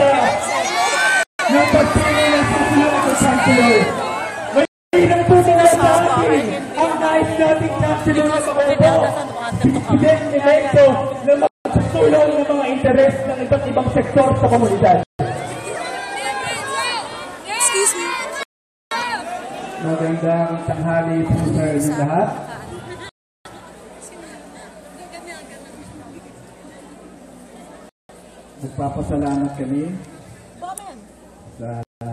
handa ng pagpili ng susunod na chancellor. Ngayon po nila sa atin ang nais nating chancellor na makuha. President Electo na magtutulong ng mga interes ng iba't ibang sektor sa komunidad. Excuse me. Magandang tanghali po sa inyong lahat. Nagpapasalamat kami sa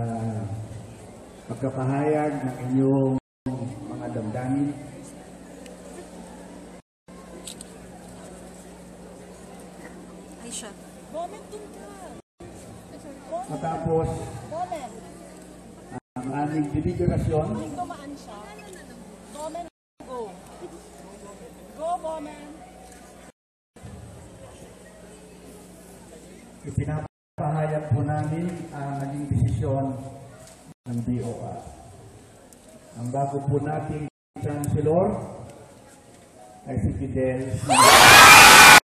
pagkapahayag ng inyong mga damdamin. Aisha. Matapos ang aming deliberasyon, ipinapahayag po namin ang naging desisyon ng DOR. Ang bago po nating Chancellor ay si Fidel.